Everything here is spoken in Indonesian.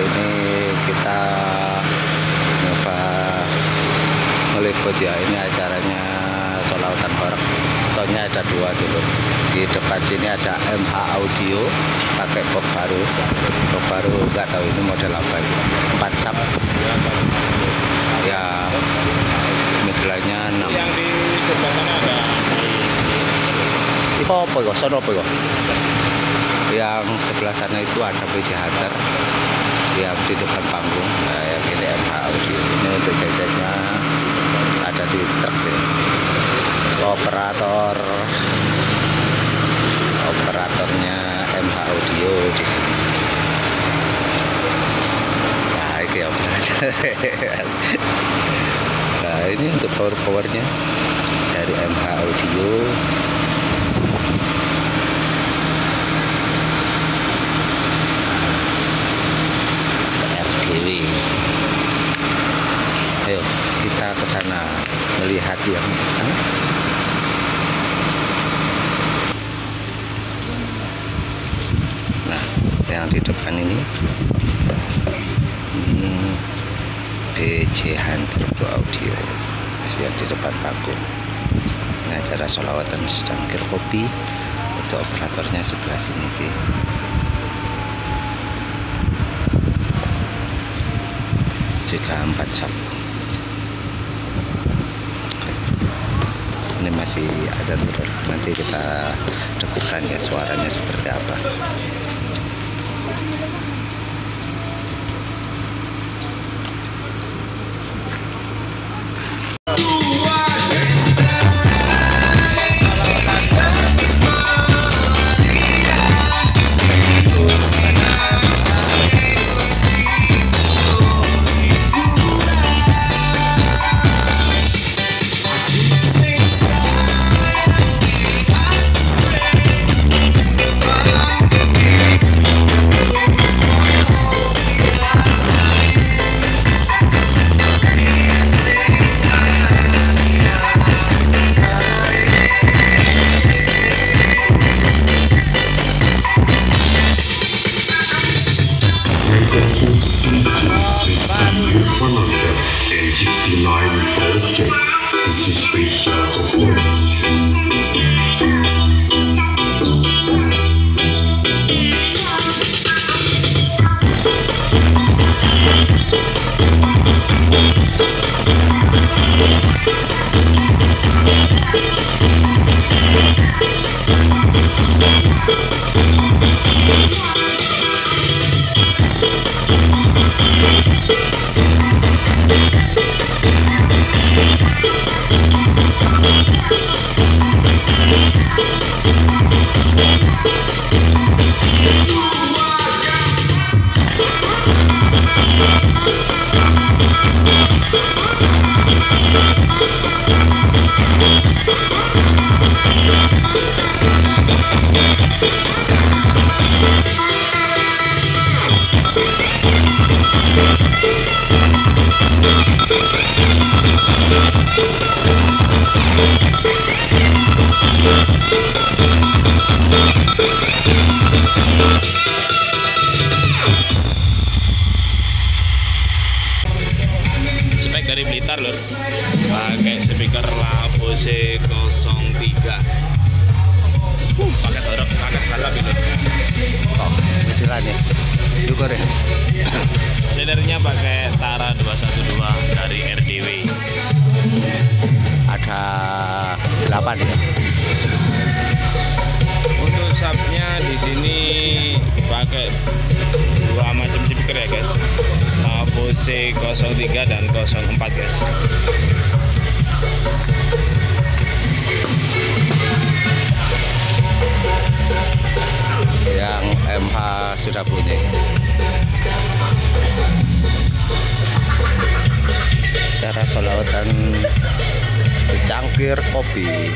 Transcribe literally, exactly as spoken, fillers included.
ini kita nyoba meliput ya. Ini acaranya sholawatan bareng. Soalnya ada dua dulu. Di depan sini ada M H Audio pakai box baru. Box baru nggak tahu ini model apa ini. empat sub. Ya, midlanya enam. Yang di sebelah sana ada itu apa kok? Sono apa kok? Yang sebelah sana itu ada P J Hunter yang di depan panggung. Nah, yang ini M H Audio. Ini untuk jajannya ada di truk ini. Operator operatornya M H Audio di sini. Nah, ini operator. Nah, ini untuk power powernya dari M H Audio. Ayo kita ke sana melihat yang huh? Nah, yang di depan ini hmm, P J Hunter Audio yang di depan panggung. Ini acara sholawatan secangkir kopi. Untuk operatornya sebelah sini Ki. Juga empat sub. Ini masih ada turun. Nanti kita dengarkan ya suaranya seperti apa. spek dari Blitar lur, pakai speaker Lavose nol tiga. Uh, paket horok, paket galap itu. Oh, betulan ya. Syukur ya. Leadernya pakai Tara dua satu dua dari R D W. Ada delapan ya. Untuk subnya di sini pakai dua macam speaker ya guys. Lavose nol tiga dan nol empat guys. Yang M H sudah punya. Cara sholawatan secangkir kopi.